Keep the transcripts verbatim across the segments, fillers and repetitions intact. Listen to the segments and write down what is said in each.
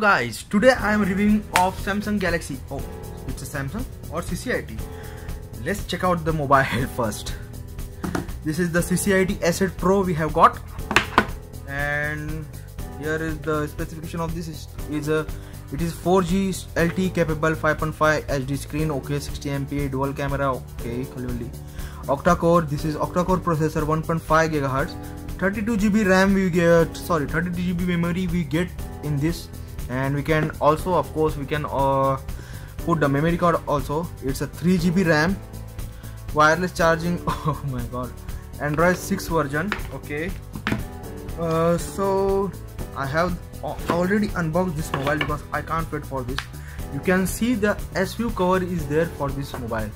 guys, today I am reviewing of Samsung Galaxy. Oh, it's a Samsung or C C I T. Let's check out the mobile first. This is the C C I T Asset Pro we have got, and here is the specification of this. Is, is a it is four G L T E capable, five point five H D screen, okay, sixty M P, dual camera, okay, clearly. Octa core. This is octa core processor, one point five gigahertz. thirty-two G B RAM we get, sorry, thirty-two G B memory we get in this, and we can also, of course, we can uh, put the memory card also. It's a three G B RAM, wireless charging. Oh my god, Android six version, okay. Uh, so I have already unboxed this mobile because I can't wait for this. You can see the S View cover is there for this mobile.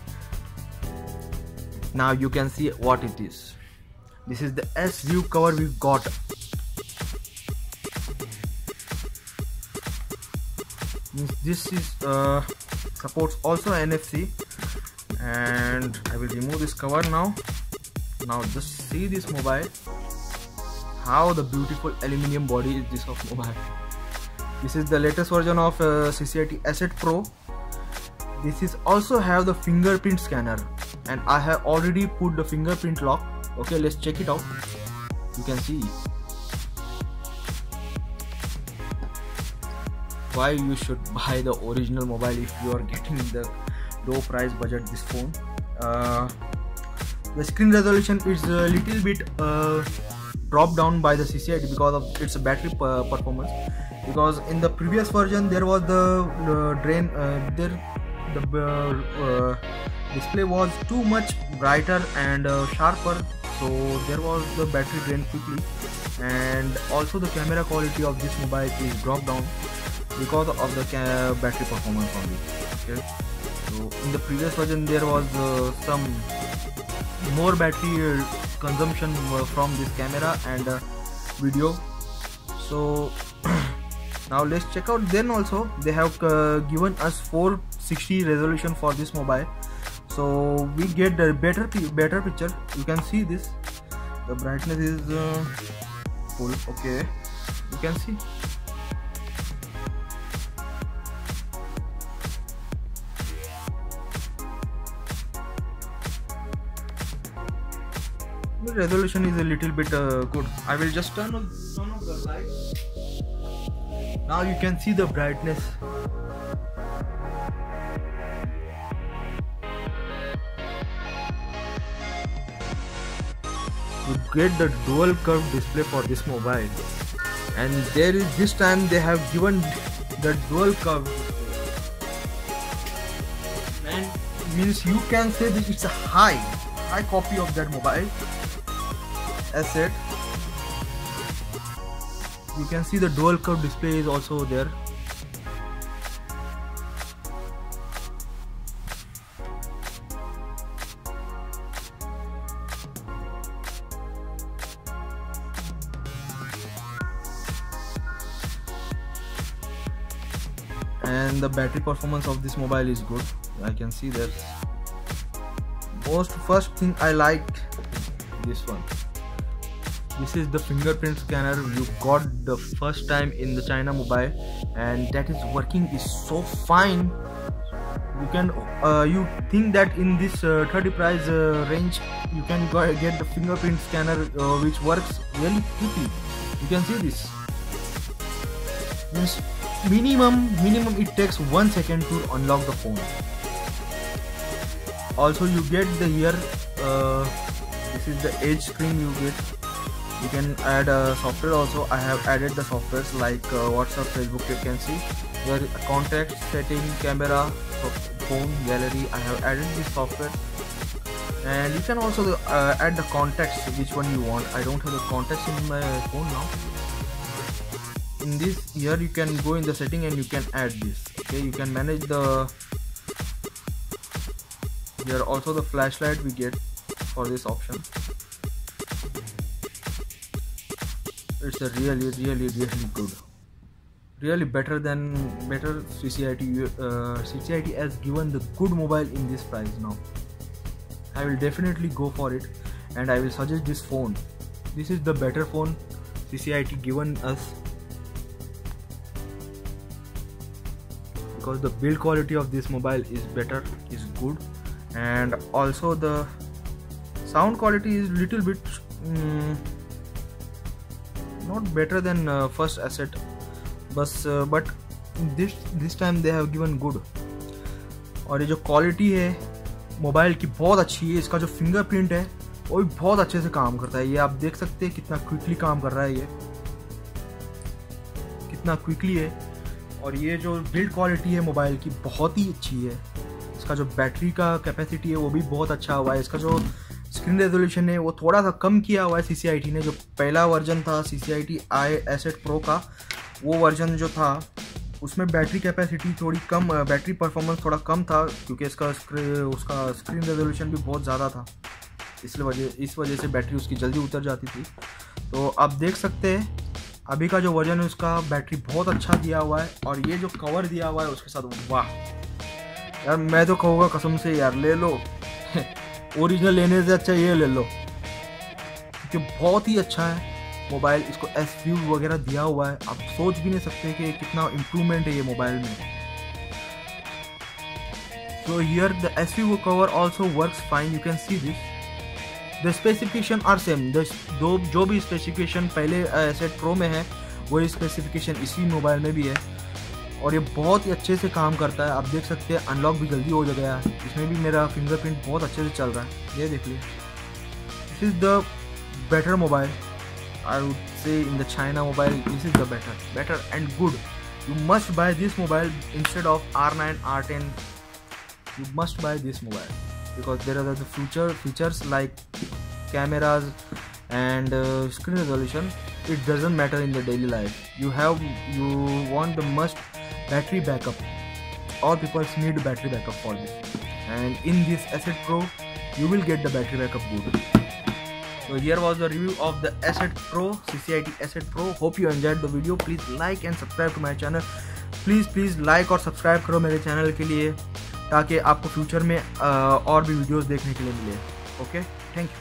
Now you can see what it is. This is the S View cover we got. This is uh, supports also N F C, and I will remove this cover now. Now just see this mobile. How the beautiful aluminium body is this of mobile. This is the latest version of uh, C C I T Asset Pro. This is also have the fingerprint scanner, and I have already put the fingerprint lock. Okay, let's check it out. You can see why you should buy the original mobile if you are getting the low price budget this phone. Uh, the screen resolution is a little bit uh, dropped down by the C C I T because of its battery performance. Because in the previous version there was the uh, drain uh, there the uh, uh, display was too much brighter and uh, sharper, so there was the battery drain quickly, and also the camera quality of this mobile is dropped down because of the battery performance only. Okay, so in the previous version there was uh, some more battery uh, consumption uh, from this camera and uh, video. So now let's check out. Then also they have uh, given us four sixty resolution for this mobile, so we get the better better picture. You can see this, the brightness is uh, full. Okay, you can see. The resolution is a little bit uh, good. I will just turn on, turn off the light. Now you can see the brightness. You get the dual curve display for this mobile, and there is this time they have given the dual curve, and means you can say that it's a high high copy of that mobile asset. You can see the dual curve display is also there. And the battery performance of this mobile is good. I can see that. Most first thing I like this one. This is the fingerprint scanner you got the first time in the China mobile, and that is working is so fine. You can uh, you think that in this uh, thirty price uh, range you can go get the fingerprint scanner uh, which works really quickly. You can see this. Means minimum minimum it takes one second to unlock the phone. Also you get the here uh, this is the edge screen you get. You can add a software also. I have added the softwares like uh, WhatsApp, Facebook. You can see there contact, setting, camera, phone, gallery. I have added this software, and you can also uh, add the contacts which one you want. I don't have the contacts in my phone now. In this here you can go in the setting and you can add this. Okay, you can manage the here also the flashlight we get for this option. It's a really really really good, really better than better C C I T. uh, C C I T has given the good mobile in this price. Now I will definitely go for it, and I will suggest this phone. This is the better phone C C I T given us. because the build quality of this mobile is better, is good, and also the sound quality is little bit um, not better than uh, first Asset, but uh, but this this time they have given good. और ये जो quality है mobile की बहुत अच्छी है, इसका जो फिंगरप्रिंट है वो भी बहुत अच्छे से काम करता है। ये आप देख सकते हैं कितना क्विकली काम कर रहा है, ये कितना क्विकली है। और ये जो बिल्ड क्वालिटी है मोबाइल की बहुत ही अच्छी है। इसका जो बैटरी का कैपेसिटी है वो भी बहुत अच्छा हुआ है। इसका जो स्क्रीन रेजोल्यूशन है वो थोड़ा सा कम किया हुआ है सी सी आई टी ने। जो पहला वर्जन था C C I T I asset pro का, वो वर्जन जो था उसमें बैटरी कैपेसिटी थोड़ी कम, बैटरी परफॉर्मेंस थोड़ा कम था, क्योंकि इसका उसका स्क्रीन रेजोल्यूशन भी बहुत ज़्यादा था। इसलिए वजह इस वजह से बैटरी उसकी जल्दी उतर जाती थी। तो आप देख सकते हैं अभी का जो वर्जन है उसका बैटरी बहुत अच्छा दिया हुआ है। और ये जो कवर दिया हुआ है उसके साथ, वाह यार, मैं तो कहूँगा कसम से यार ले लो ओरिजिनल लेने से अच्छा ये ले लो, क्योंकि बहुत ही अच्छा है मोबाइल। इसको एस व्यू वगैरह दिया हुआ है, आप सोच भी नहीं सकते कि कितना इम्प्रूवमेंट है ये मोबाइल में। So here the S view cover also works fine, you can see this. The specification are same, though जो भी स्पेसिफिकेशन पहले एसेट प्रो में है वही स्पेसिफिकेशन इसी मोबाइल में भी है। और ये बहुत ही अच्छे से काम करता है। आप देख सकते हैं अनलॉक भी जल्दी हो गया है। इसमें भी मेरा फिंगरप्रिंट बहुत अच्छे से चल रहा है, ये देख लीजिए। This is the better mobile, I would say in the China mobile, this is the better, better and good. You must buy this mobile instead of R nine, R ten. You must buy this mobile because there are the future features like cameras and uh, screen resolution. It doesn't matter in the daily life. You have you want the must battery backup. All people need battery backup for this, and in this Asset Pro, you will get the battery backup good. So here was the review of the Asset Pro, C C I T Asset Pro. Hope you enjoyed the video. Please like and subscribe to my channel. Please please like और subscribe करो मेरे channel के लिए, ताकि आपको future में और भी वीडियोस देखने के लिए मिले। Okay, thank you.